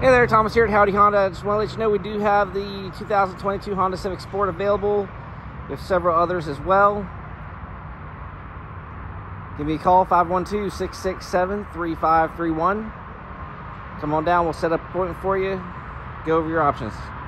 Hey there, Thomas here at Howdy Honda. Just want to let you know we do have the 2022 Honda Civic Sport available. We have several others as well. Give me a call, 512-667-3531. Come on down, we'll set up an appointment for you. Go over your options.